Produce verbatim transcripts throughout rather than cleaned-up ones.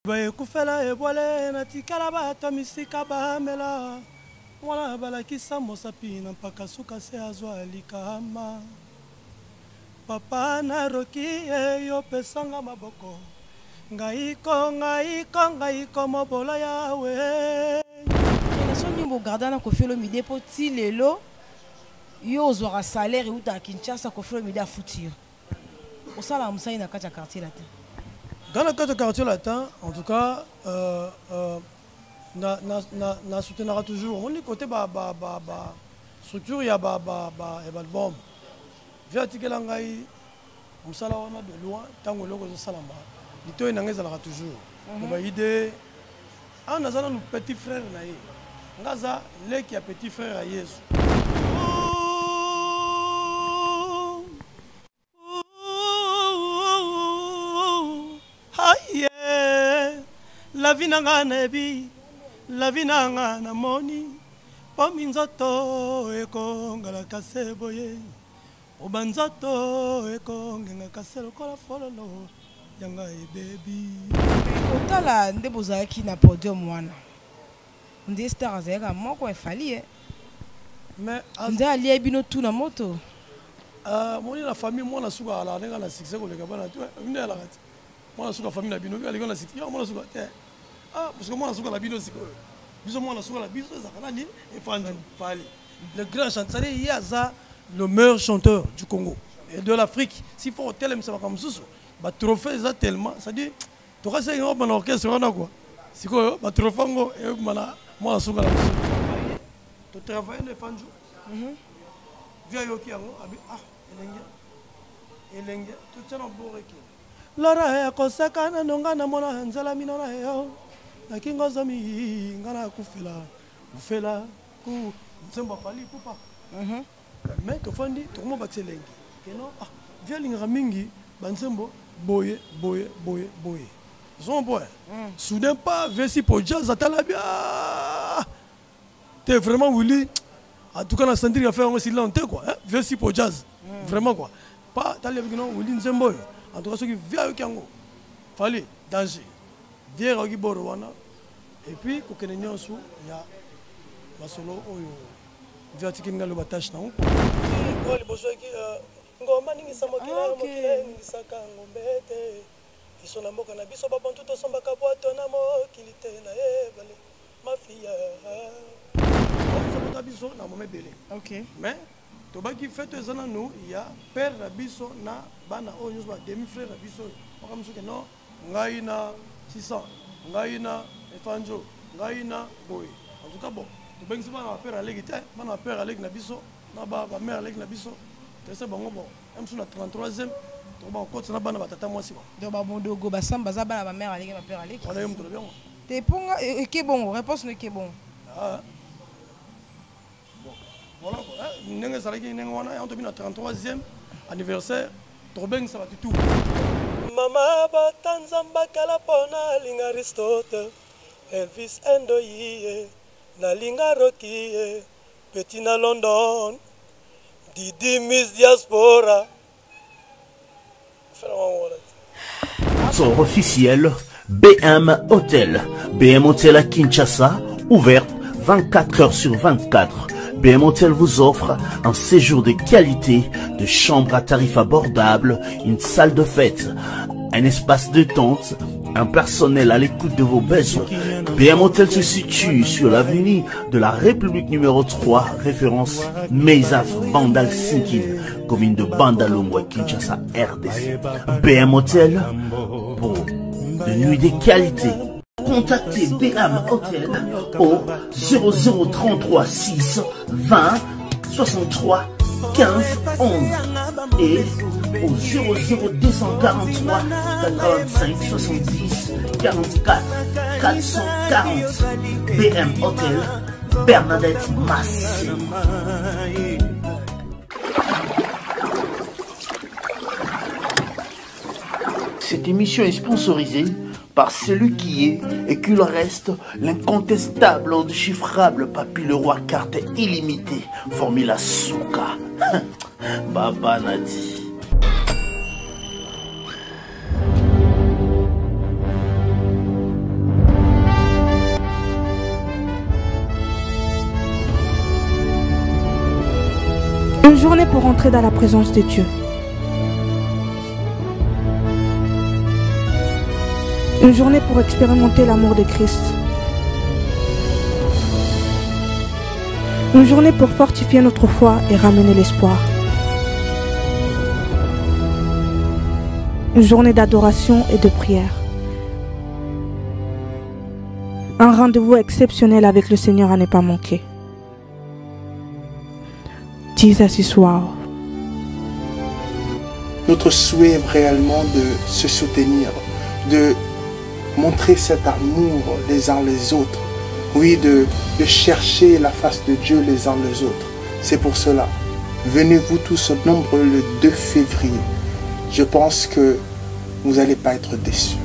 Boye kufela ebole na tikala bato misika bamela. Mwana balakisa mosapi na mpaka suka se azwa likama. Papa na roki yo pesanga maboko. Ngaiko ngaiko ngaiko mobola yawe. Nation nyimbo gardana ko felo mide po ti lelo. Yo ozwaka salaire ou ta Kinshasa ko felo mide a futur. Osala musai na kati quartier latin. Dans le cadre du quartier latin, en tout cas, euh, euh, na na na na soutenira toujours. On est côté ba ba ba ba structure ya ba ba ba et ba album. Via tikelangai, on sala wana de loin, tango loko zo salamba. Lito ina ngeza la toujours. On va idée. Ah na zana nous petit frère na ye. Ngaza le qui a petit frère à Yesu. La vie n'a nebi, la vie n'a na moni, pominzoto eko ngala kaseboye, obanzoto eko ngala kaselo kola fololo, yanga e baby. Otala nde bozaki na podium wana. Nde star azeka moko efali eh. Mais nde ali ebino tout na moto. Ah, moni la famille moi na suka ala nga na succès ko le kabana tu, nde ala kati. Moi na suka famille na bino, ali na succès, moi na suka te. Ah, parce que moi, je suis la bino, c'est que moi, je suis la bino, le grand chanteur, il y a ça, le meilleur chanteur du Congo et de l'Afrique. S'il faut tel ça va comme ça, bah trophée ça tellement, ça dit, tu vois c'est un bon orchestre, on a quoi? C'est quoi? Bah trophée ngo et mana, moi je suis la bino. Tu travailles les fans jours. Viens yoki ango, abi ah, elenge, elenge, tu tiens un beau requin. Laura ya kosaka na nonga na mona nzala minona yo. Na kingo zomi ngana kufela kufela ku nsemba fali pupa mhm mais que fondi to mo batselengi keno ah via linga mingi bansembo boye boye boye boye zon boy soudain pas vesi pour jazz atala bien t'es vraiment Willy en tout cas na sentir faire aussi longtemps quoi hein vesi pour jazz vraiment quoi pas t'allais avec non Willy nsembo en tout cas ce qui vient avec yango fallait danger viens au giboro wana. Et puis, quand on est ensemble, il y a ma solo, il y a des gens qui ont tâche na. Les besoins qui ngoma ningi samokila mokile ningi saka ngombete. Iso na mboka na biso ba bantu to somba ka boato na mokili te na ebale. Ma fille. On s'en biso na momé belé. OK. Mais to ba ki fête ezana nous, il y a père na biso na bana o nyos ba demi frère na biso. On comme que non, ngai na six cents, ngai na Fanjo, Gaïna, Boy. En tout cas, bon, tu peux dire que tu as peur à peur à Nabiso, tu as mère à Nabiso. Tu sais, bon, même si on a trente-troisième, tu as encore tu as ban batata moi si bon. Donc bon dogo basam bazaba la mère à ma peur à l'équipe. On a eu bien. T'es bon et bon, réponse ne est bon. Ah. Bon. Voilà quoi. Nenga salaki nenga wana on tobina trente-troisième anniversaire, Trobeng ça va tout. Mama batanzamba kala pona linga Aristote. Elvis Endoye, Nalinga Rocky, Petit na London, Didi Miss Diaspora. Sponsor officiel B M Hotel. B M Hotel à Kinshasa, ouverte vingt-quatre heures sur vingt-quatre. B M Hotel vous offre un séjour de qualité, de chambres à tarifs abordables, une salle de fête, un espace de détente, un personnel à l'écoute de vos besoins. B M Hotel se situe sur l'avenue de la République numéro trois, référence Meizaf Bandal Sinkin, commune de Bandalongwa, Kinshasa, R D C. B M Hotel pour de nuits de qualité. Contactez B M Hotel au zéro zéro trente-trois six vingt soixante-trois quinze onze et au zéro zéro deux cent quarante-trois quatre-vingt-cinq soixante-dix quarante-quatre quatre cent quarante. B M Hotel, Bernadette Massé. Cette émission est sponsorisée par celui qui est et qu'il reste l'incontestable, indéchiffrable Papy le roi carte illimitée, Formula Souka. Baba Nadi. Une journée pour entrer dans la présence de Dieu. Une journée pour expérimenter l'amour de Christ. Une journée pour fortifier notre foi et ramener l'espoir. Une journée d'adoration et de prière. Un rendez-vous exceptionnel avec le Seigneur à ne pas manquer. Jesus is wow. Notre souhait est réellement de se soutenir, de montrer cet amour les uns les autres. Oui, de, de chercher la face de Dieu les uns les autres. C'est pour cela. Venez-vous tous au nombre le deux février. Je pense que vous n'allez pas être déçus.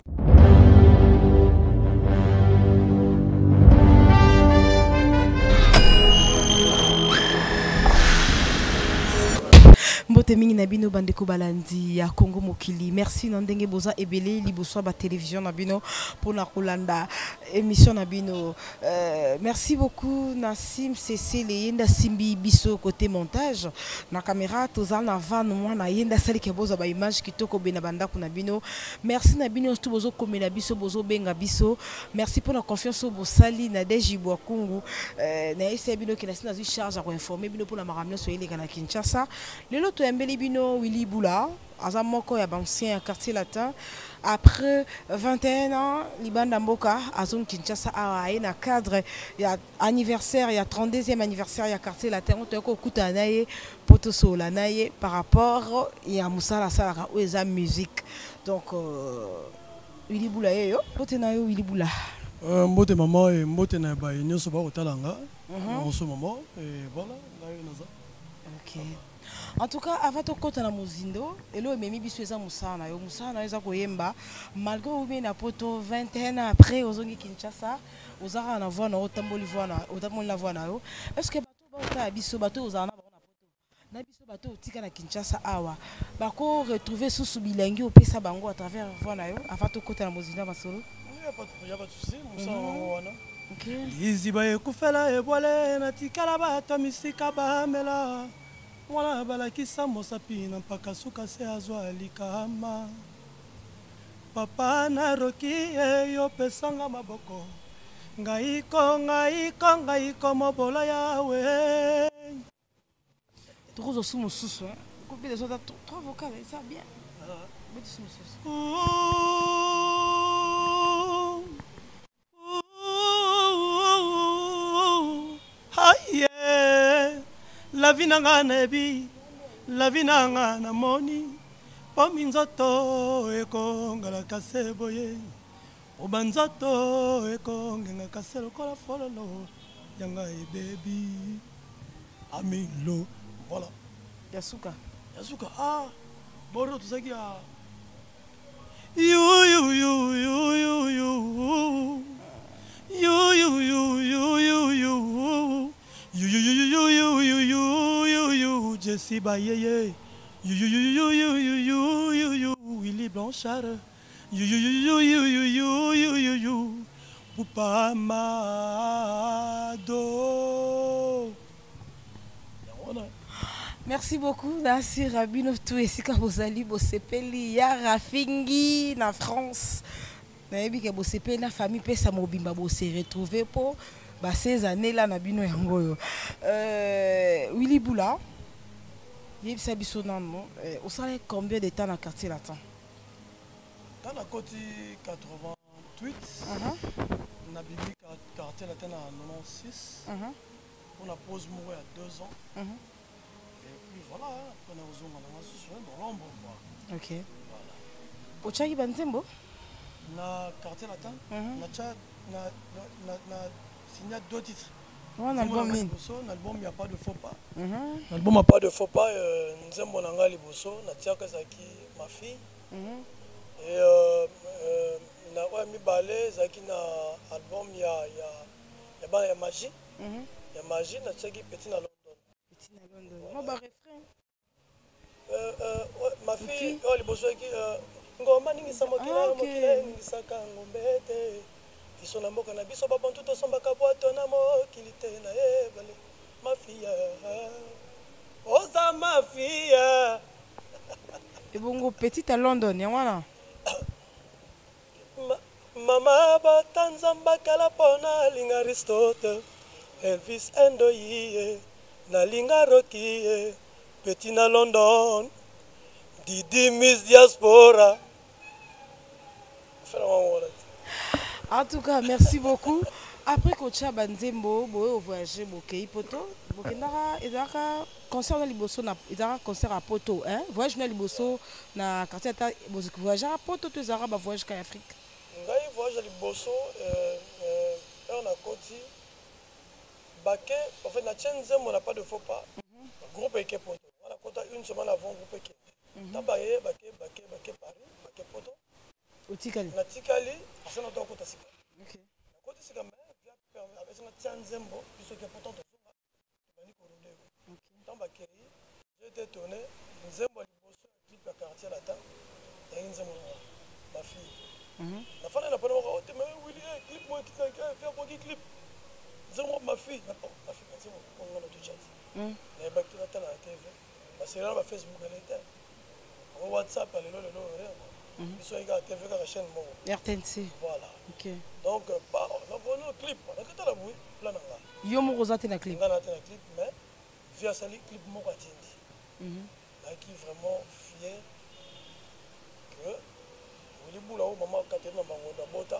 Mbote mingi na bino bandeko balandi ya Congo Mokili. Merci nandenge boza ebele liboso ba télévision na bino pour na kolanda émission na bino. Euh, merci beaucoup Nassim Cécile yenda simbi biso côté montage na caméra tozal na van moi na yenda sali ke boza ba image kitoko bena banda kuna bino. Merci na bino tout bozo komela biso bozo benga biso. Merci pour la confiance au bosali na deji bwa kungu. Euh, na ese bino ki na sina zu charge à informer bino pour la maramna so yele kana Kinshasa. Lelo to embeli bino Willy Boula azamoko ya bancien quartier latin après vingt et un ans libanda mboka azon Kinshasa a na cadre ya anniversaire ya trente-deuxième anniversaire ya quartier latin on toko kuta naye potoso la naye par rapport ya musala sala o eza musique donc euh, Willy Boula yo pote na yo Willy Boula euh, mbote maman et mbote na ba nyoso ba otalanga en ce moment et voilà là naza. OK. En tout cas, avant de côté na Mozindo, elo memi biso eza musana yo musana eza koyemba malgré oube na poto vingt et un ans après ozongi Kinshasa, ozara na voix na otamboli voix na otamboli la voix na yo. Est-ce que bato ba ota biso bato ozana na poto? Na biso bato otika na Kinshasa awa. Bako retrouver sous bilingi opesa bango à travers voix na yo avant de côté na Mozindo masolo. Il y a pas de y a pas de souci, musana wana. OK. Iziba ekufela ebwale na tikala bato misika bamela. Mwana balakisa mosapi na mpaka suka se azwa likama papa naroki eyo pesanga maboko ngaiko ngaiko ngaiko mobola yawe Toujours sous mususu hein couper les autres trois vocales ça bien mais sous mususu aïe la vie nanga nebi la vie nanga na moni pomi nzoto ekongala kase boye oba nzoto ekongenga kase lokola fololo yanga ebebi amilo voilà Yasuka Yasuka ah boro tuzaki ah you you you you you you you you you you you you You you you you you you you you you Jessie Bayeye You you you you you you you you Willy Blanchard You you you you you you you you you Poupa Mado. Merci beaucoup Nassi Rabino tout esika bozali bosepeli ya Rafingi na France. Na yebi ke bosepeli na famille pesa mobimba bo se retrouver pour bah ces années là na bino yango yo. Euh Willy Boula. Yeb sabiso nan au salaire combien de temps dans quartier latin? Dans la côte quatre-vingt-huit. On a bibi quartier latin en quatre-vingt-seize. On a pause mourir à deux ans. Et puis voilà, on a osé dans l'ombre. OK. Au Tchaki Banzembo? Na quartier latin, na Tchad, na na na signé deux titres. Un album min. L'album il n'y a pas de faux pas. L'album n'a pas de faux pas. Nzembo nanga liboso, na tiaka zaki ma fille. Et euh na wa mi balé zaki na album il y a il y a il y a ba ya magie. Il y a magie na tiaki petit na London. Petit na London. Moi ba refrain. Euh euh ma fille oh liboso qui ngoma ningi samokila mokila ningi saka ngombete. Ils sont amour na biso babantu to sombaka boato na mokili te na ebale ma fille oza Et bon, petit à London, y a Mama batanzamba kalapona linga Aristote Elvis Endoye na linga Rocky petit na London Didi Miss Diaspora. En tout cas, merci beaucoup. Après Kocha Banzembo, vous voyagez au Poto. Vous avez un concert à Liboso, vous avez un concert à Poto. Voyage à Liboso, na quartier vous voyagez à Poto, tu as un voyage en Afrique. Ngai voyage à Liboso, on a côté. Baké, en fait, la chaîne Zem, on n'a pas de faux pas. Groupe Eke Poto. On a côté une semaine avant groupe Eke. Tabaye, Baké, Baké, Baké Paris, Baké Poto. Au Tikali. Na Tikali, parce que nous avons côté Sika. Ok. Côté Sika, mais avec la chaîne Zembo, puisque c'est important de faire. Bani Korode. Dans Baké, j'ai été tourné. Zembo à Liboso, clip à quartier latin. Et une Zembo, ma fille. La femme n'a pas de mot. Mais oui, clip, moi, qui fait un clip. Zembo, ma fille. Ma fille, c'est bon. On a le chat. Mais Baké latin à la T V. Parce que là, ma Facebook, elle était. Au WhatsApp, elle est là, elle est là. Ils sont à T V la chaîne R T N C. Voilà. Ok. Donc, bah, on a vu un clip. On a fait la bouille. Là, on a. Yo mo rozate na clip. On a fait un clip, mais via ce clip, mon Katindi. Là, qui est vraiment fier que Willy Boula ou maman Katerina Bangoda Bota.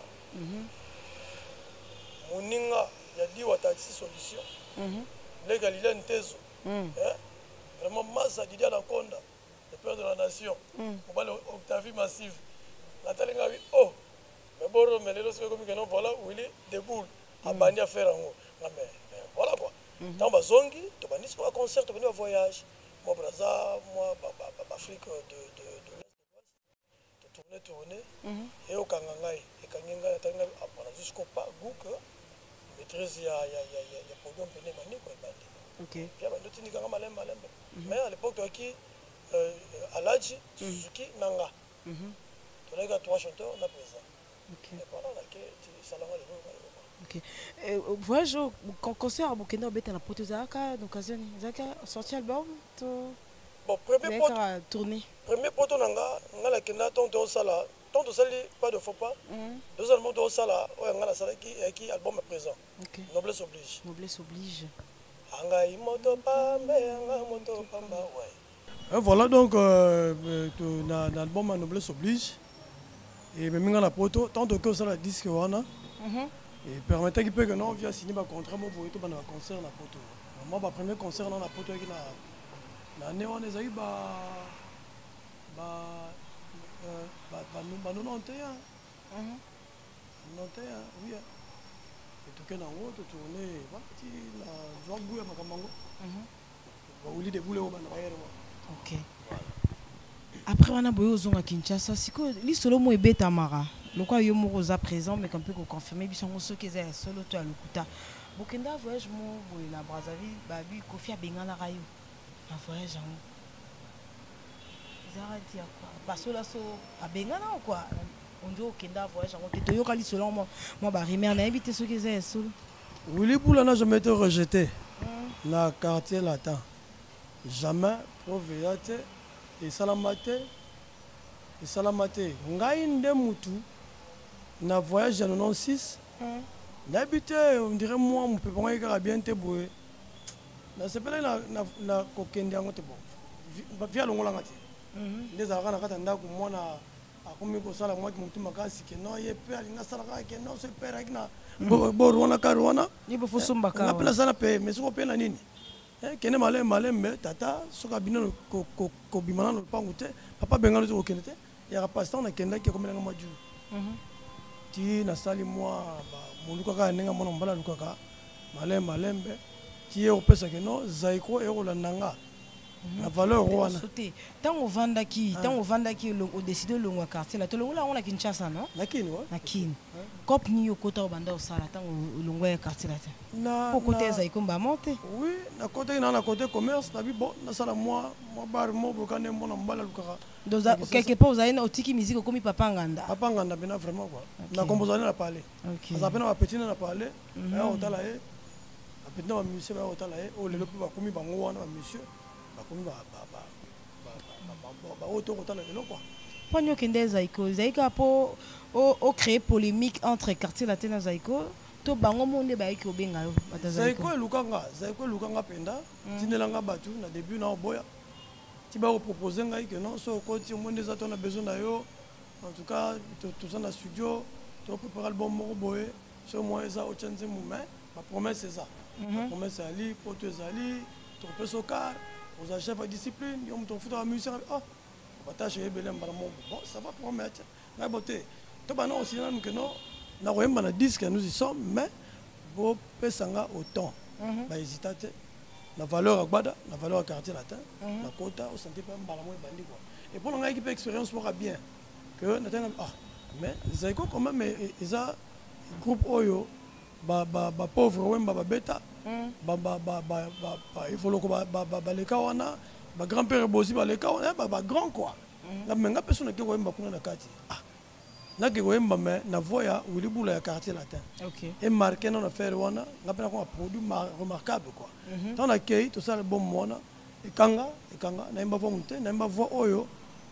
Moninga, il y a dit wa taxi solution. Les Galilées Ntezo. Vraiment, Massa Didier Anaconda. Le père de la nation, on va l'Octavie massive. Nathalie Ngavi, oh, mais bon, mais les autres comme nous voilà, où il est debout, à Bani à faire en haut. Mais voilà quoi. Dans ma zongi, tu vas venir à un concert, tu vas venir à un voyage. Moi, Braza, moi, Afrique de l'Est de l'Ouest, tu tournes, tourner, et au Kangangai, et Kangangai, tu as jusqu'au pas, goût que maîtrise, il y a un programme péné, Bani, quoi, Bani. Ok. Puis, il y a un malin, malin. Mais à l'époque, tu as qui Euh, Aladji, Suzuki, Nanga. Mm -hmm. Tu as trois chanteurs, on a présent. Okay. Et voilà, là, c'est Salama le Ok. Voyage au concert à Bukenda, on a porté Zaka, d'occasion, Zaka, sorti album. Bon, premier pot. Tourné. Premier pot, Nanga, on a la Kenda, ton to sala, ton to sali, pas de faux pas. Deux allemands to sala, on a la sala qui album est présent. Noblesse oblige. Noblesse oblige. Anga imoto pambe, anga moto pamba, ouais. Et voilà donc euh, euh, l'album à Noblesse oblige et même dans la poto tant que ça la disque wana et permettait qu'il peut que non via signer un contrat moi pour tout dans un concert na poto moi ba premier concert dans la poto qui na na né on les a eu ba ba ba ba nous ba nous non non oui et tout que dans haut tout tourner va ti la joie bouya makamango ba wuli de boule au ban derrière moi. Ok. Après, on a besoin de Kinshasa. Si les solo mo ebeta mara. Le quoi yo mo rosa présent mais qu'on peut confirmer bi son so qu'ils est solo to alukuta. Bokenda voyage mo boy la Brazzaville ba bi Kofi abengana rayo. Un voyage en. Zara dia quoi. Parce là so abengana ou quoi. On dit Okenda voyage en to yo kali solo moi moi ba rimer na invité so qu'ils est solo. Willy Boula n'a jamais été rejeté. Na quartier latin. Jamais provéate et salamate et salamate ngai nde mutu na voyage en quatre-vingt-six n'habité on dirait moi mon pépon est bien te boue na sepela na na na kokende yango te bon via longola ngati les arana kata ndako mona akomi ko sala moi mutu makasi ke no ye pe alinga sala ka ke no se pera ikna bo rona ka rona ni bo fusumba ka na pela sala pe mais so pe na nini kene malem malem mais tata soka bino ko ko ko bimana no pangu te papa bengalo zo kene te ya pasteur na kenda ki ko menanga maju mhm ti na sali moi ba moluka ka nenga mona mbala lukaka malem malem be ti e opesa ke no zaiko e ko landanga la valeur wana sauter tant on vanda ki tant on vanda ki on décide le ngwa quartier là to le ngula on a Kinshasa non na kini wa na kini cop ni yo kota banda o sala tant le ngwa quartier là na côté zaiko mba monter oui na côté na na côté commerce na bi bon na sala moi moi bar mo bokane mona mbala lukaka donc quelque part vous avez na otiki musique comme papa nganda papa nganda bena vraiment quoi na composane na parler OK ça peine ma petite na parler ya otala e a petite na musicien ba otala e o le lopi ba komi bango wana ba monsieur bakomi ba ba ba baoto kotala lelo quoi. Pogno kende Zaiko, Zaiko po o créer polémique entre quartier latin et Zaiko. To bango monde ba ki obenga yo bata Zaiko. Zaiko lukanga, Zaiko lukanga penda. Tinelanga batu na début na oboya. Ti ba proposer ngai que non so ko ti monde za to na besoin na yo. En tout cas, tout ça dans le studio, tu prépares le bon mot boé. C'est moi ça au chance moment. Ma promesse c'est ça. Ma promesse c'est ali pour tu ali, tu peux so car, aux chefs de discipline, yo me ton foutre la musique. Ah, bata chez belem bara mon. Bon, ça va promettre. Na beauté. To ba non aussi non que non. Na royem na disque nous y sommes mais bo pesanga autant. Ba hésiter. La valeur à Gbada, la valeur à quartier latin, la quota au santé pas mbala mo bandi quoi. Et pour l'on a équipe expérience pour bien que ah mais Zaiko quand même ils a groupe Oyo ba ba ba pauvre wemba ba beta ba ba ba ba ba il faut le ba ba ba les kawana ba grand-père bosi ba les kawana ba ba grand quoi la menga personne qui wemba kuna na kati ah na ke wemba mais na voya Willy Bula ya quartier latin OK et marqué dans affaire wana ngapena ko produit remarquable quoi dans la kei tout ça le bon mona et kanga et kanga na imba vonte na imba vo Oyo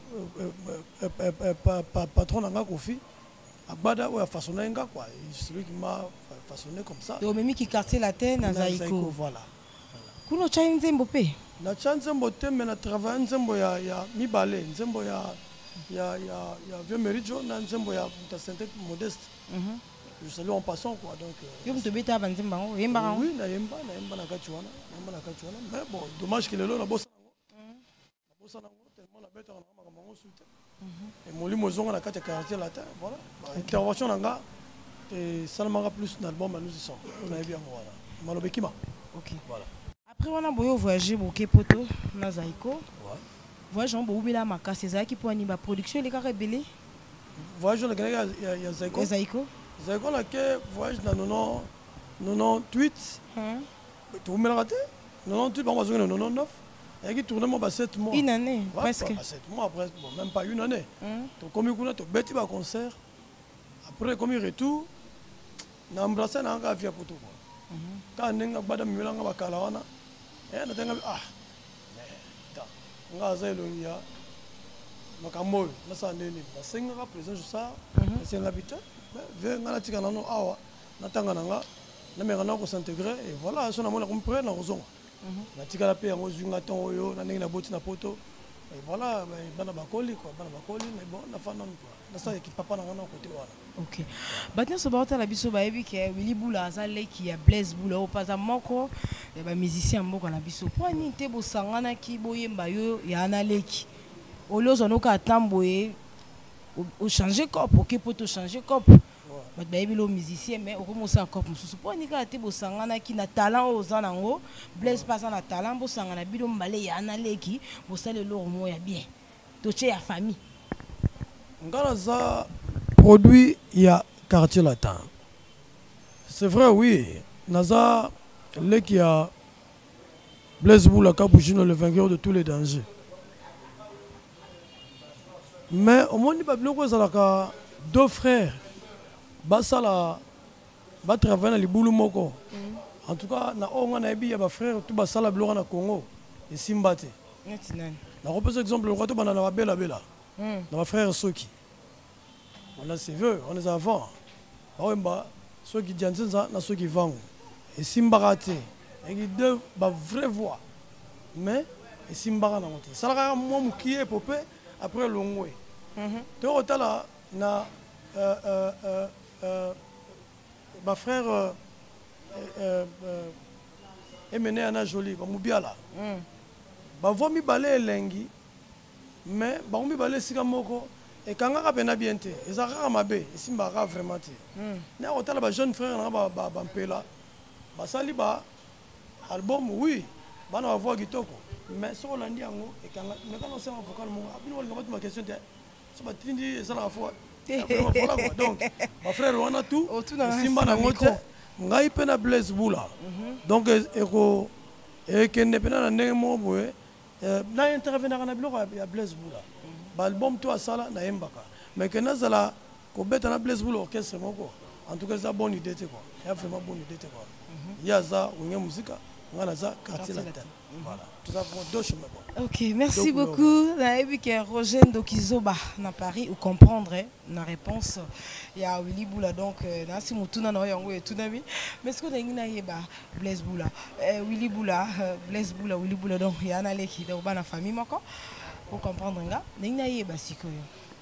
patron nanga Kofi Agbada ou a façonné nga quoi, celui qui m'a façonné comme ça. Donc même qui quartier latin na Zaiko. Voilà. Kuno cha nzembo pe. Na cha nzembo te mais na travail nzembo ya ya mibale, nzembo ya ya ya ya vieux méridio na nzembo ya ta synthèque modeste. Mhm. Je salue en passant quoi donc. Yo mto beta ba nzemba ngo, yemba ngo. Oui, na yemba, na yemba na kachuana, na yemba na kachuana, mais bon, dommage qu'il est là na bossa ngo. Na bossa ngo tellement la bête on a makambo soute. Et mon limo zonga na kati quartier latin, voilà. Intervention nanga et seulement plus dans l'album nous y sommes. On a bien voilà. Malobekima. OK. Voilà. Après on a boyo voyager boké poto na Zaiko. Ouais. Voyage on bo bila makasi Zaiki pour animer production les ka rebelle. Voyage na gana ya Zaiko. Zaiko. Zaiko na ke voyage na nono nono huit. Hein? Tu me raté? nono huit ba mazonga nono neuf. Il y a tourné moi sept mois. Une année, ouais, presque. sept mois après, bon, même pas une année. Tu comme il tu bêtis un concert. Après comme il retour, na embrasser na nga via poto. Quand nenga bada milanga bakalawana. Eh na tenga ah. Ta. Nga zelo ya. Makambo na sa neni. Na senga présent je ça. Na senga bita. Mais nga na tika na no awa. Na tanga nga. Na me na ko s'intégrer et voilà, so na mona comprendre na kozonga. Na tika la paix en ozunga ton oyo na nenga boti na poto. Et voilà, bana bakoli quoi, bana bakoli mais bon na fana quoi. Na sa équipe papa na ngana côté wana. OK. Batna so ba la biso ba yebi ke Willy Bula azale ki ya Blaise Bula o paza moko ya ba musicien moko na biso. Po ni te bo sangana ki boyemba yo ya analeki. Olozo no ka tamboye o changer cop, OK pour te changer cop. Bat ba yebi lo musicien mais o komo sa cop mususu. Po ni ka te bo sangana ki na talent o zanango, Blaise paza na talent bo sangana bilo mbale ya analeki, bo sale lo mo ya bien. Toche ya famille. Ngala za produit il y a quartier latin. C'est vrai oui, naza le qui a Blaise Bula Capuchino le vainqueur de tous les dangers. Mais au moins il pas bloqué ça deux frères. Basala ba travailler na libulu moko. En tout cas na onga na ebi ya ba frère tout basala bloqué na Congo et Simbate. Na repose exemple le roi to bana na bela bela. Dans ma frère Soki. On a ses voeux, on les a avant. Bah, ceux qui disent ça, ceux qui vendent. Et Simbarate, et qui deux bah vraie voix. Mais et Simbara n'a monté. Ça la moi qui est popé après l'ongwe. Tu vois là na euh euh euh ma frère euh euh Emene Ana Jolie, bah Moubiala. Bah voix mi balé lengi. Mais bah mi balé sikamoko. Et quand on a bien bien été, ils ont ramabé, ils sont vraiment été. Mais on a un jeune frère, on a un peu là. Ça li ba album oui, on a voix kitoko. Mais sur l'Indien, et quand on sait un vocal, on a ma question de ça va tindi ça la fois. Donc, mon frère on a tout. Simba na ngote, ngai pena Blaise Bula. Donc eko et que ne pena na ndemo boye, na intervenir na bloc ya Blaise Bula. L'album toi ça là na yembaka mais que na zala ko beta na Blaise Bula orchestre moko en tout cas c'est une bonne idée quoi il y a vraiment bonne idée quoi il y a ça on y a musique nga naza quartier latin. Voilà, tout ça pour deux chemins. Ok, merci Donc, beaucoup. Naebi que Roger Ndokizoba na Paris ou comprendre la réponse. Il y a Willy Boula donc na si mutuna na yango etunami. Mais ce que ndingi na yeba Blaise Boula. Willy Boula, Blaise Boula, Willy Boula donc il y a na leki de ba na famille mako. Pour comprendre nga, ndingi na yeba sikoyo.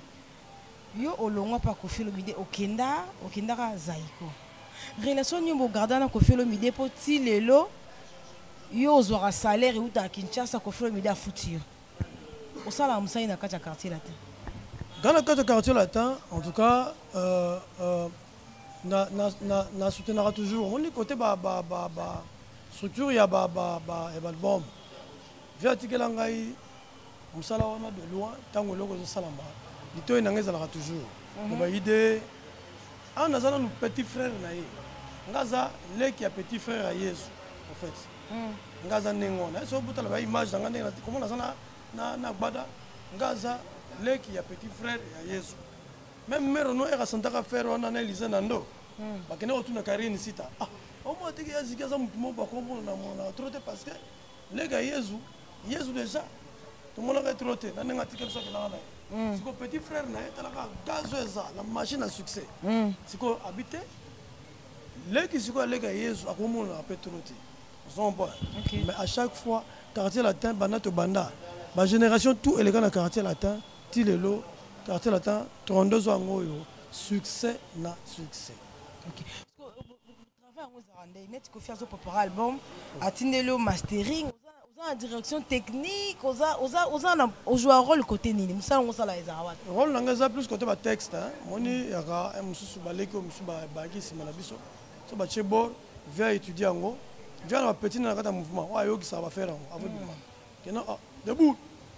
Yo olongwa pa Koffi Olomide okenda, okenda ka zaiko. Relation nyombo gardana Koffi Olomide po ti lelo. Yo ozwaka salaire et uta Kinshasa Koffi Olomide a futur. Au sala musai na kati ya quartier latin. Dans le cadre du quartier latin, en tout cas, euh, euh, na na na na soutenira toujours. On est côté ba ba ba ba structure ya ba ba ba et ba album. Via tikelangai musala wana de loin tango loko zo salamba. Lito enangeza la toujours. On va idée. Ah nazana nous petit frère na ye. Ngaza leki ya petit frère à Yesu en fait. Ngaza nengona so buta la image dans ngana comment nazana na na gbada ngaza leki ya petit frère ya Yesu même mère no era santaka frère wana na Elise nando bakene otuna karine sita ah au moins tiki ya zikaza mutumo ba kombo na mona troté parce que lega Yesu Yesu déjà tout le monde a troté na nga tiki so kala na siko petit frère na etala ka gazo eza la machine à succès siko habité leki siko lega Yesu akomona a pétroté. Okay. Mais à chaque fois, quartier latin, banato banda, ma génération tout élégant dans quartier latin, tilelo, quartier latin, trente-deux ans succès na succès. Ok. Parce que vous travaillez en Zerande, net que faire pour album, atindelo mastering, vous avez en direction technique, vous avez vous avez vous jouez un rôle côté nini, vous savez on ça là ezawat. Rôle nanga plus côté ba texte, hein. Moni yaka mususu baleko mususu ba bagi simana biso. So ba chebor vient étudier en viens à petit dans le mouvement. Ah, yogi ça va faire avant de moi. Kenan ah debout.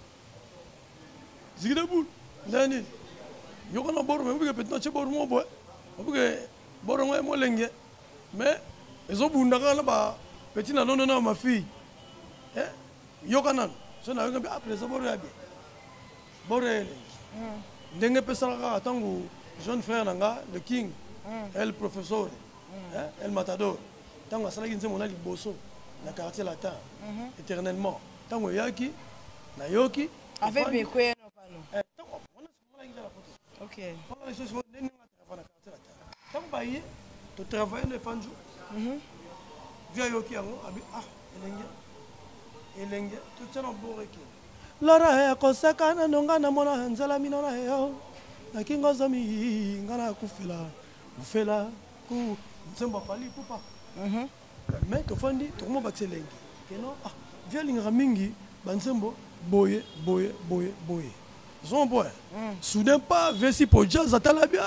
Zigi debout. Ndani. Yoga na boro mais vous petit na chebor mo boy. Vous que boro mo mo lenge. Mais ezo bunda kana ba petit na non non ma fille. Eh yoga nan. So na yoga après ça boro ya bien. Boro ele. Ndenge pesaka tangu jeune frère nanga le king. El professeur. Hein el matador. Tant que ça qui mon ali bosso na quartier latin éternellement tant que yaki na yoki avec bekwe no pano eh tant que on a ce là la photo OK on a les choses on est dans la quartier latin tant que bailler to travailler le fanjo mhm via yoki yango abi ah elenge elenge to tsana boreki lora ya kosaka na nonga na mona nzala minona yo na kingo zomi ngana kufela kufela ku nsemba fali pupa. Mhm. Mais que fandi tout le monde va s'élever. Que non ah viens linga mingi bansembo boye boye boye boye. Zon boy. Soudain pas vesi pour jazz atala bien.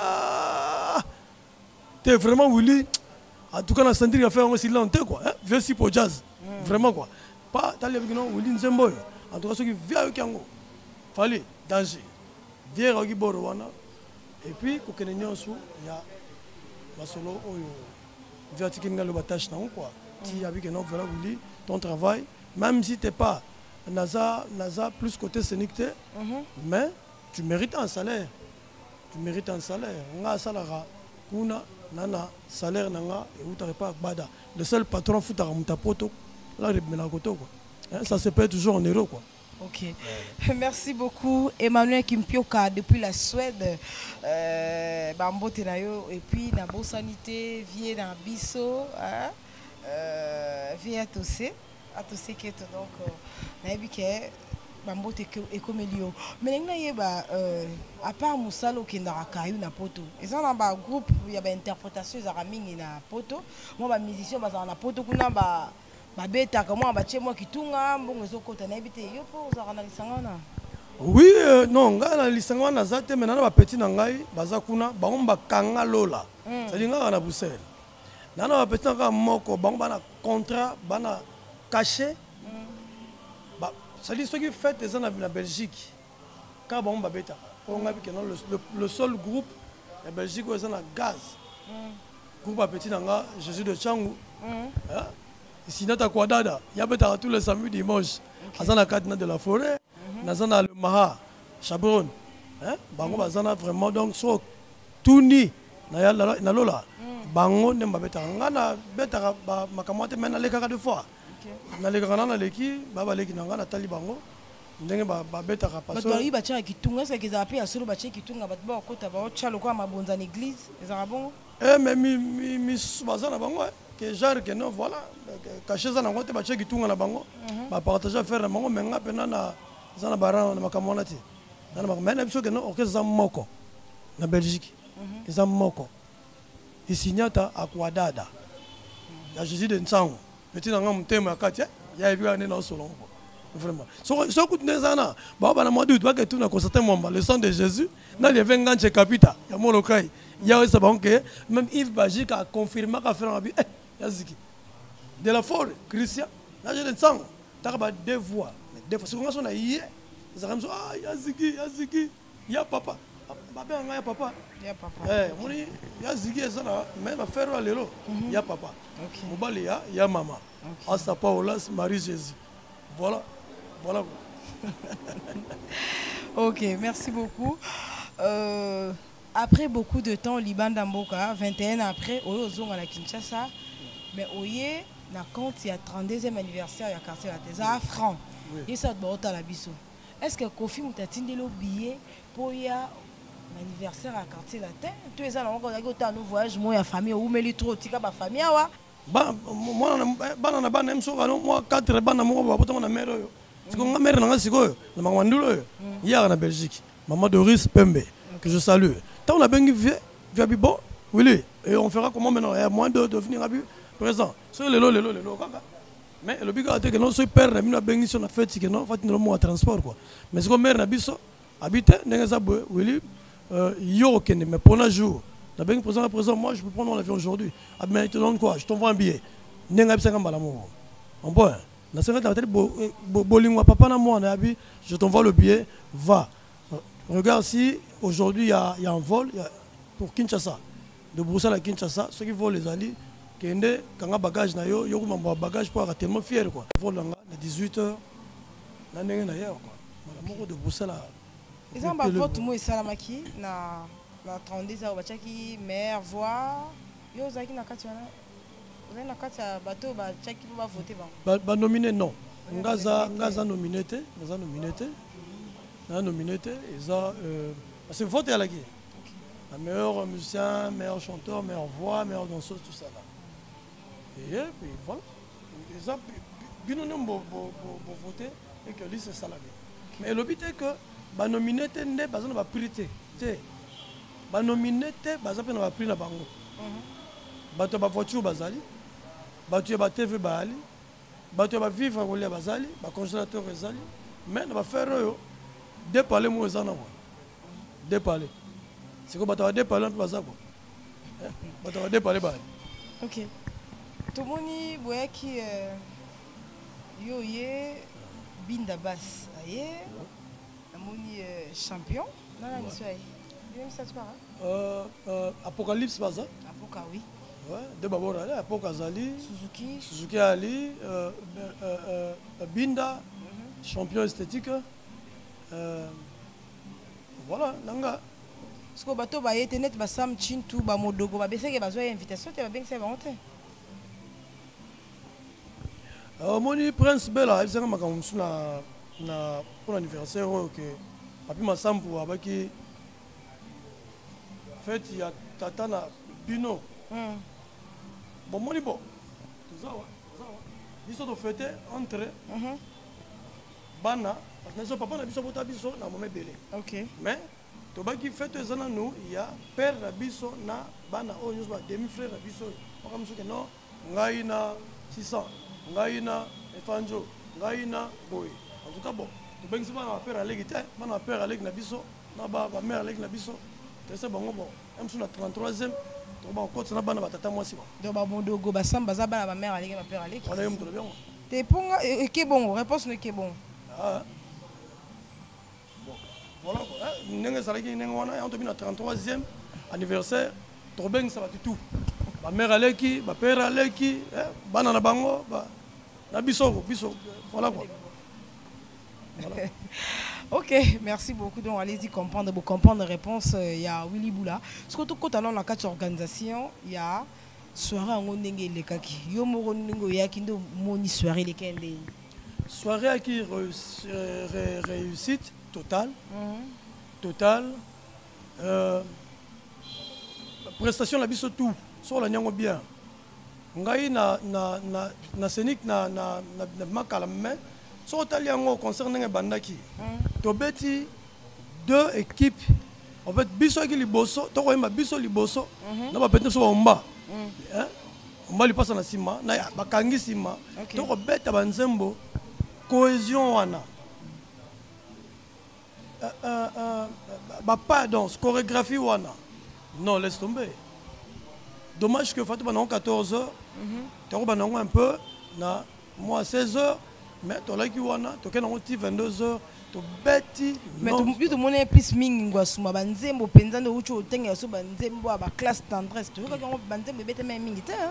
T'es vraiment Willy. En tout cas la sentir a fait aussi longtemps quoi. Vesi pour jazz. Vraiment quoi. Pas t'allais avec non Willy Nzembo. En tout cas ceux qui viennent avec yango. Fallait danger. Viens avec Borwana. Et puis ko kenenyo su ya masolo oyo. Via Tikinga le batache non quoi. Tu as vu que non voilà Willy ton travail même si t'es pas Naza Naza plus côté scénique mais tu mérites un salaire. Tu mérites un salaire. Nga salara kuna nana salaire nanga et où t'arrives pas bada. Le seul patron fout à remonter poto là il me la koto quoi. Ça se paye toujours en euros quoi. Ok, ouais. Merci beaucoup Emmanuel Kimpioka depuis la Suède, euh, Bambo Tenayo et puis Nabo Sanité, Vie dans Bisso, hein, euh, Vie à Tossé, à Tossé qui est donc, Naibike, Bambo Tekomelio. Mais à part Moussalo qui n'a pas eu na poto, ils ont un groupe, il y a une interprétation, ils ont mis na poto, moi, ma musicien, ils ont na poto, kuna babeta comment bache moi kitunga mbongo ezokota na ebite yo po za kana lisangana. Oui euh, non ngana lisangana zate menana ba petit na ngai baza kuna bangomba kanga lola c'est nga na Bruxelles nana ba petit nga moko bangomba na contrat bana caché ba c'est dit ce qui fait des ans na Belgique ka bangomba beta on nga bikeno le, le seul groupe la Belgique où na gaz groupe ba petit nga Jésus de Changu hein. Sinon, tu as dada, il y a tous les samedis dimanche. Azana Kadna de la forêt, Nazana le Maha, Chabron. Bango Bazana vraiment donc so Tuni, Nalola. Bango ne m'a bêta. Ngana bêta makamate mena les caca de fois. nalekaka na naleki babaleki na nga natali bango ndenge babetaka bato balobi batiaka kitunga eseke ezala mpe ya solo batie kitunga bato bakota baotya lokola mabonza na église ezalaka bongo mais misusu baza na bango que genre que non voilà caché eza nango te batie kitunga na bango bapartage affaire na bango mais nga mpena na eza na baran na makambo wana te mais na biso ke non orchestre eza moko na Belgique eza moko isinyata akwadada ya Jésus de Nsango petit na nga mutema ya kati ya ebika ne na solo vraiment so so kutu nezana ba ba na mois d'août ba ke tout na constater momba le sang de Jésus na le vingt capita ya molokai ya esa ba que même Yves Bagique a confirmé qu'a fait en abi eh yaziki de la forêt Christian na Jésus de Nsango ta ba deux voix deux fois so na yé ça comme ça ah yaziki yaziki ya papa baba nga ya papa ya papa eh moni yaziki eza na même affaire wa lelo ya papa mobali ya ya mama asa Paulas Marie Jésus voilà voilà. Ok, merci beaucoup. Euh, après beaucoup de temps, Liban Damboka, vingt et un ans après, au Zonga à Kinshasa, mais Oye, na compte, il y a trente-deuxième anniversaire, il y a quartier la thèse à francs. Il s'est de la biso. Est-ce que Kofi Moutatine le billet pour y a l'anniversaire à quartier latin? Tous les ans, on a eu un voyage, moi, la famille, ou mais les trop, tika ba famille, wa. Ba, moi, bana na bana mso kano, moi quatre bana moi ba poto na mère yo. Parce que ma mère na sikoyo, na mandulo yo. Hier en Belgique, maman Doris Pembe que je salue. Tant on a bengi via via bibo, oui, et on fera comment maintenant, il y a moins de devenir à présent. Sur le lo le lo le lo kaka. Mais le biga ate que non so père na bino bengi sur na fête que non, fati no mo transport quoi. Mais c'est comme mère na biso habite ndenge za boy, oui, euh yo kende mais pour un jour. La banque présent à présent, moi je peux prendre l'avion aujourd'hui. Ah mais tu donnes quoi? Je t'envoie un billet. Nenga bisa kamba la mo. On peut. Na cinquante la tête bolingwa papa na moi na abi, je t'envoie le billet, va. Regarde si aujourd'hui il y a il y a un vol y a, pour Kinshasa. De Bruxelles à Kinshasa, ceux qui volent les alliés kende kanga bagage na yo, yo ko bagage pour être tellement fier quoi. Vol à dix-huit heures. Na nenga na hier quoi. La mort de Bruxelles à. Ils ont pas vote moi salamaki na la trente-deux ans bachaki mère voix yo zaki na kati wana on na kati ya bateau bachaki ba voter ba ba nominé non ngaza ngaza nominé te ngaza nominé te na nominé te eza euh parce que vote à la qui la meilleur musicien meilleur chanteur meilleure voix meilleure danseuse tout ça là et puis voilà eza bino non bo bo bo voter et que lui c'est ça là mais le but est que ba nominé te ne pas na ba priorité te ba nominé te baza pe na ba prix na bango bato ba voiture bazali bato ba T V bali bato ba vivre kolia bazali ba congélateur ezali mais na ba faire yo deux palais mo ezana wa deux palais c'est quoi bato ba deux palais pe baza ko bato ba deux palais bali OK tomoni boyaki yo ye binda bass aye amoni champion na na soy Euh, euh, Apocalypse Baza. Apoca, oui. Ouais, de Babora, Apoca Zali. Suzuki. Suzuki Ali. Euh, euh, euh, Binda, mm-hmm. Champion esthétique. Euh, voilà, Nanga. Parce que bateau ba été net ba sam chintu ba modogo ba bese ke ba zo invitation te ba ben se ba honte. Euh, moni Prince Bella, il sera makamum na na pour l'anniversaire que papi masambu abaki fait il y a tata na bino bon moni bon tout ça ouais ils sont fêtés entre bana parce que papa na biso bota biso na moment belé OK mais to ba qui fête ezana nous il y a père na biso na bana o nyos ba demi frère na biso comme ça que non ngai na six cents ngai na efanjo ngai na boy en tout cas bon to ba ngi bana père aleki te bana père aleki na biso na ba ba mère aleki na biso. C'est bon, bon. Même sur la trente-troisième, on va encore na bana batata moi si bon. Donc ba mondogo ba samba za bana ba mère aleki ba père aleki. On a eu très bien. T'es ponga et que bon, réponse ne que bon. Ah. Bon. Voilà quoi. Nenga salaki nenga wana on tombe na trente-troisième anniversaire, trop bien ça va tout. Ba mère aleki, ba père aleki, bana na bango, ba na biso biso. Voilà quoi. Voilà. Ok, merci beaucoup. Donc, allez-y comprendre, vous comprendre la réponse. Il y a Willy Boula. Ce que tout quand on a quatre organisations, il y a soirée en ndenge le kaki yo moko ndenge yaki ndo moni soirée le kende soirée qui réussite totale totale euh, prestation la biso tout sur la nyango bien ngai na na na na scénique na na na makala mais so tali yango concernant bandaki to beti deux équipes en fait biso ki liboso to ko yemba biso liboso na ba pete so omba hein omba li passa na sima na bakangi sima to ko beta banzembo cohésion wana euh euh ba pardon chorégraphie wana non laisse tomber dommage que Fatou pendant quatorze heures tu as un peu na moi seize heures mais tu as qui wana tu as vingt-deux heures tu bêti mais tu tu monnaie plus mingi ngwasuma banzembo penza ndo ucho tenga so banzembo aba classe tendresse tu vois quand banzembo bête même mingi ta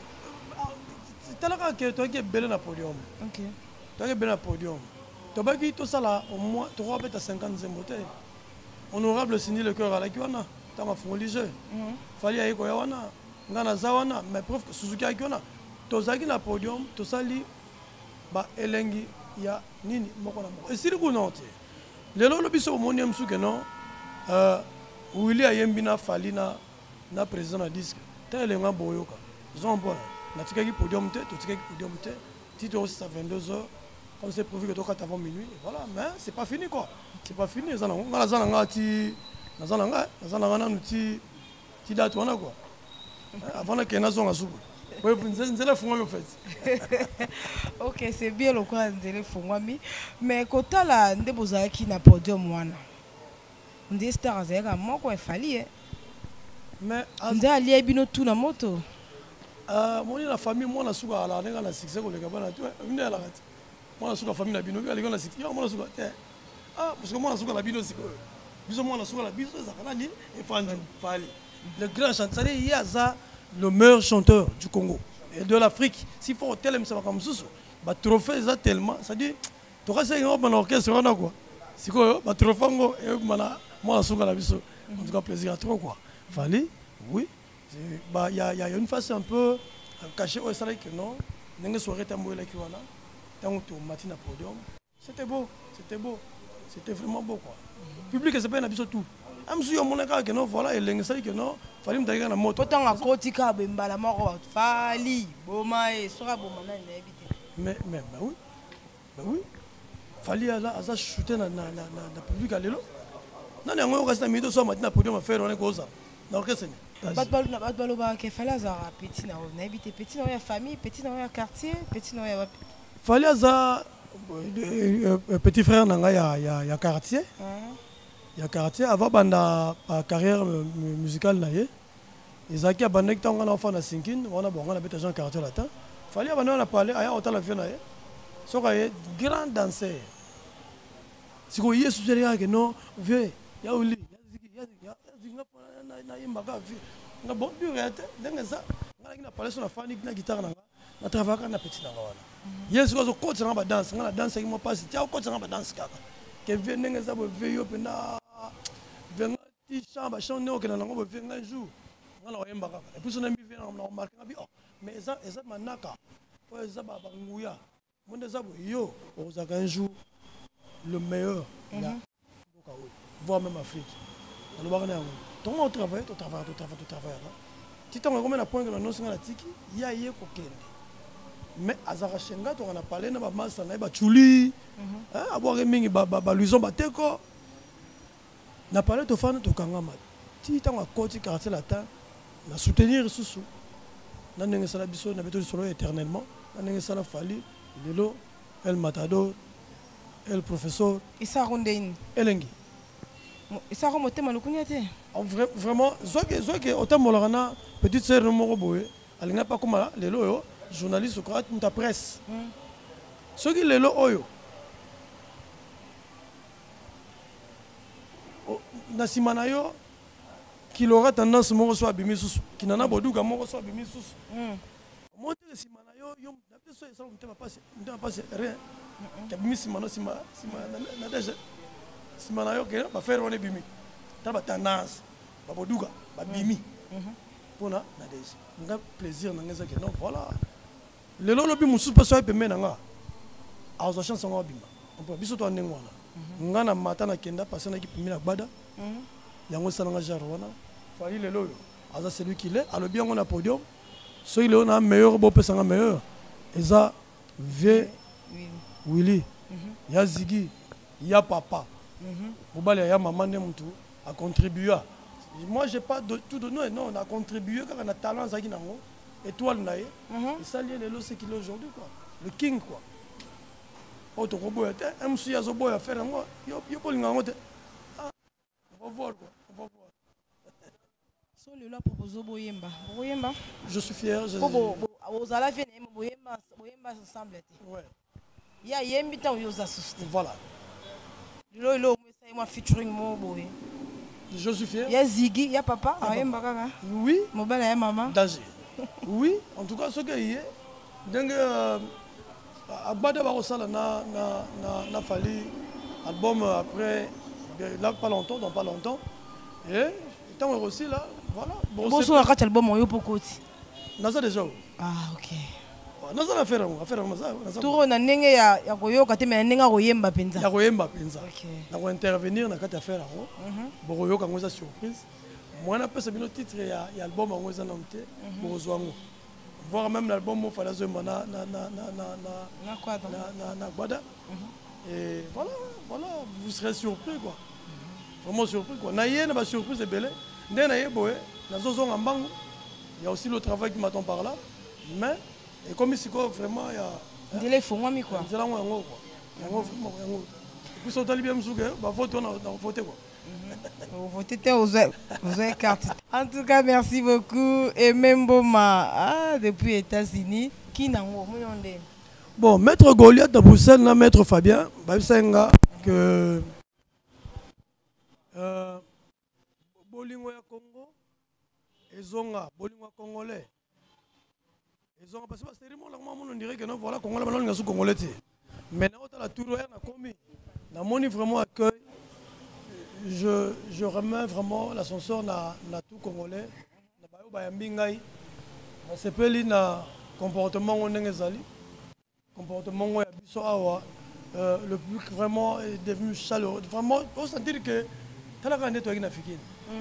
tu là que tu as belle na podium OK tu as belle na podium tu as qui tout ça là au moins tu vas bête cinquante zembo honorable signé le cœur à la qui wana tu as fondé jeu fallait aller quoi wana ngana zawana mais prof Suzuki akiona tozaki na podium tosali ba elengi ya nini moko na moko esili kuna te lelo lo biso omoni msuke no euh Willy ayembi na fali na na président na disque ta elenga boyoka zombo na tikaki podium te to tikaki podium te titre aussi à vingt-deux heures comme c'est prévu que to kata avant minuit voilà mais c'est pas fini quoi c'est pas fini ça ngala zana ngati na zana ngati na zana ngana nuti ti date wana quoi avant la kenazon azuku oui nzela fungwa en fait OK c'est bien le quoi nzela fungwa mi mais kotala ndeboza ki na podium wana ndé star azeka moko efali mais ndé ali bino tout na moto euh moni la famille moi na suka ala nenga na succès ko le kabana tu ndé ala kati moi na suka famille na bino ali na succès moi na suka te ah parce que moi na suka la bino siko biso moi na suka la biso zakana ni e fanju fali le grand chanteur, il y a ça, le meilleur chanteur du Congo et de l'Afrique. S'il faut tel ça va comme ça, bah trophée ça tellement, ça dit, tu vois c'est un orchestre on a quoi. C'est quoi, bah trophée ngo et mana, moi la la biso, en tout cas plaisir à trop quoi. Fallait, oui, bah il y a il y a une face un peu cachée au salé que non, n'engue soirée tambour là qui voilà, tant que matin à podium, c'était beau, c'était beau, c'était vraiment beau quoi. Public c'est pas un abisso tout. Amsu yo monaka que non voilà et l'engagement que non fallait me d'ailleurs na moto potanga kotika bembala moko fali boma e sora boma na éviter mais mais bah oui bah oui fallait là aza shooter na na na na public à lelo nani yango okasa mito so matina podium a faire on est koza na orchestre bat bal na bat balo ba ke fallait aza petit na na éviter petit na ya famille petit na ya quartier petit na ya fallait aza petit frère nanga ya ya ya quartier il y a quartier avant banda carrière musicale na ye ezaki abanda kitanga na enfant na cinquine on a bon on a bête Jean quartier latin fallait abanda na parler aya autant la vie na ye soka ye grand danseur siko yesu zeli que non vieux ya uli ya ya zinga na na imbaga vie na bon du réalité denga ça ngala kina parler sur la fani na guitare na na travailler na petit na wana yesu ko ko tsanga ba danse ngala danse ki mo passe tia ko tsanga ba danse kaka que vieux denga ça bo vieux pena venga ti chamba chone o kena ngo venga un jour ngala oyemba kaka et puis on a mis venga na remarquer ngabi oh mais ça ça manaka o ça ba ba nguya monde ça bo yo o za un jour le meilleur là voir même Afrique alors ba kana ton on travaille tu travailles tu travailles tu travailles ti tonga comme na point que non singa la tiki ya ye ko kende mais azara shenga to on a parlé na ba massa na ba chuli hein aboire mingi ba ba luison ba teko na parlé to fana to kangama ti tanga koti quartier latin na soutenir susu na ndenge sala biso na beto solo éternellement na ndenge sala fali lelo el matador el professeur isa rondein elengi isa remonter malukunya te vraiment zoke zoke otamolana petite sœur no moko boye alinga pas comme lelo yo journaliste ko ta presse soki lelo oyo na simana yo qui aura tendance moko so abimi susu qui nana boduka moko so abimi susu monte simana yo yo na biso ça on te pas on te pas rien abimi simana simana simana na déjà simana yo que ba faire on bimi ta ba tendance ba boduka ba bimi pour na Nadège. Nga plaisir na ngeza que non voilà. Le lolo bi musu pas so pembe na nga. A zo chance nga bima. On peut biso to ndengwa na. Nga na mata na kenda passer na ki pembe na gbada. Yango sana nga jarwana. Fali le lolo. Aza celui qui l'est. Alors bien on a podium. So il on a meilleur beau pesa nga meilleur. Eza V Willy. Ya Ziggy. Ya papa. Mobile ya maman ne mutu a contribué. Moi j'ai pas de tout de nous non on a contribué car on a talent zaki nango étoile nae et ça lié les lots c'est qu'il est aujourd'hui quoi le king quoi auto robo était M C ya zobo ya faire moi yo yo ko linga ngote on va voir quoi on va voir so le loi propose boyemba boyemba je suis fier je bo aux ala vient boyemba boyemba ensemble ouais ya yembi tan yo za suste voilà lo lo moi featuring mo boy. Je suis fier. Il y a Ziggy, il y a papa. Ah, papa. Oui. Mon bel et maman. Danger. Oui, en tout cas, ce qu'il y a, donc, à Bada Barosala, na na na na fallu album après, là pas longtemps, dans pas longtemps. Et étant aussi là, voilà. Bon, sur un album, on y a beaucoup. Nasa déjà. Ah, ok. Nasa affaire, affaire nasa. Tout on a n'engé ya ya koyo kati mais n'enga koyemba penza. Ya koyemba penza. Ok. Na ko intervenir na kati affaire ngo. Bon koyo kango za surprise. Moi na pesa bino titre ya ya album ngo za namte. Bon zwango. Voir même l'album mo fala zo na na na na na na quoi na na na Gbada. Et voilà, voilà, vous serez surpris quoi. Vraiment surpris quoi. Na yé na ba surprise belé. Ndé na yé boé, na zo zo ngambango. Il y a aussi le travail qui m'attend par là. Mais et comme ici quoi vraiment il y a des les fonds moi quoi c'est là où on quoi on vraiment on et puis ça t'a bien souga bah vote on a voté quoi vous votez aux aux cartes en tout cas merci beaucoup et même Boma ah depuis États-Unis qui n'a pas bon maître Goliath de Bruxelles na maître Fabien bah c'est un gars que euh bolingo ya Congo ezonga bolingo congolais. Ils ont passé parce que on dirait que non voilà Congo là on a sous congolais mais là on a tout royal na commis na moni vraiment accueil je je remets vraiment l'ascenseur na na tout congolais na bayo ba mbingai na sepeli na comportement on ngezali comportement ya biso awa le public vraiment est devenu chaleureux vraiment on sentir que tala ka neto na fikini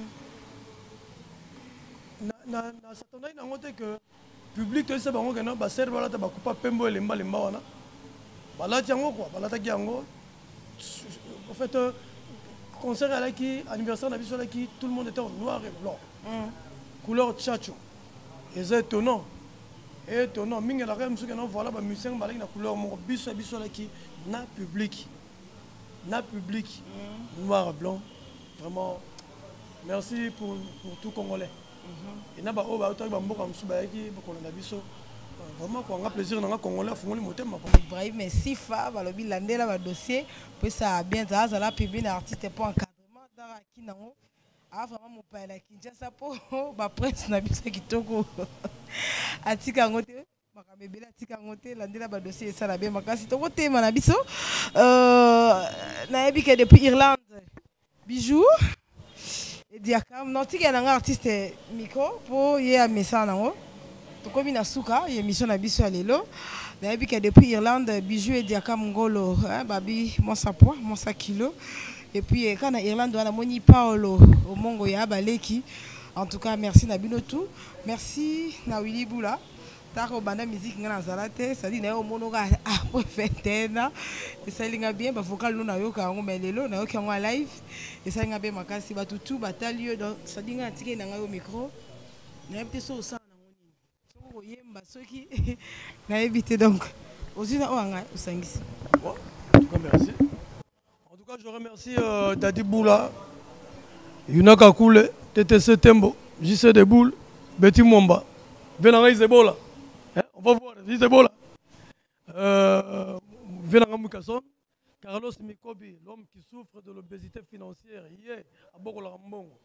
na na na satana na ngote que public to se bango que non ba serve wala ta ba coupa pembo lemba lemba wana bala tiango quoi bala ta kiango en fait concert à la qui anniversaire na biso la qui tout le monde était en noir et blanc couleur tchatcho et c'est étonnant étonnant minga la rem ce que non voilà ba musicien ba na couleur mo biso biso la qui na public na public noir et blanc vraiment merci pour pour tout congolais. Et na ba o ba autant ba mboka msuba yaki ba kolanda biso vraiment ko nga plaisir na nga congolais fungoli motema ko Ibrahim merci fa ba lobi landela ba dossier puis ça bien ça ça la publier na artiste pour encadrement dans ki nango a vraiment mo pa la Kinshasa po ba prince na biso kitoko atika ngote ba kamebela atika ngote landela ba dossier ça la bien makasi to ngote na biso euh na yebi que depuis Irlande bijou Diakam noti que un artiste micro pour y a message nango to komi na suka y émission na biso alelo na yebi que depuis Irlande bijou et Diakam ngolo hein babi mon sa poids mon sa kilo et puis quand na Irlande on a moni Paolo au mongo ya baleki en tout cas merci na bino tout merci na Willy Bula tako banda musique ngana zalate ça dit na yo monoga ah pour fêter na et ça linga bien ba vocal na yo ka ngo melelo na yo ka ngo live et ça linga bien makasi ba tutu batalio donc ça dit nga tike na yo micro na yebite so ça na ngoni so yemba soki na yebite donc ozina oanga osangisi bon en tout cas merci en tout cas je remercie euh, Dadi Boula Yunaka Koule T T C Tembo J C de Boule Betty Mwamba Venanga Izebola. On va voir, c'est bon là. Euh, Venanga Mukason, Carlos Mikobi, l'homme qui souffre de l'obésité financière, il est à Bogola Mbongo.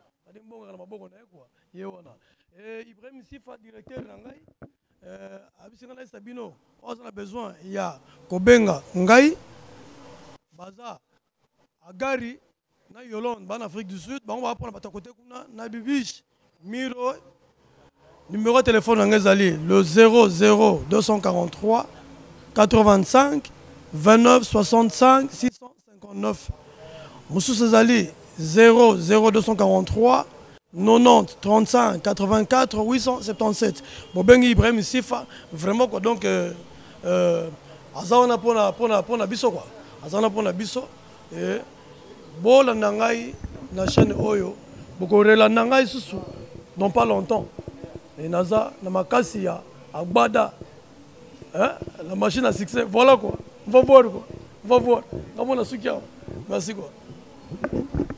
Et Ibrahim Sifa, directeur Rangai, Abisingana Sabino, on a besoin, il y a Kobenga, Ngai, Baza, Agari, na Yolande, en Afrique du Sud, on va prendre à côté, na Bibiche, Miro, numéro de téléphone ngezali le zéro zéro deux cent quarante-trois quatre-vingt-cinq vingt-neuf soixante-cinq six cent cinquante-neuf. Moussou Cezali zéro zéro deux cent quarante-trois quatre-vingt-dix trente-cinq quatre-vingt-quatre huit cent soixante-dix-sept. Bobengi Ibrahim Sifa vraiment quoi donc euh, euh, azana pona pona pona biso quoi. Azana pona biso et bola nangai na chaîne oyo bokorela nangai susu non pas longtemps. Et naza na makasi ya agbada hein la machine à succès voilà quoi. On va voir quoi. On va voir. Comment on a su qu'il y a. Merci quoi.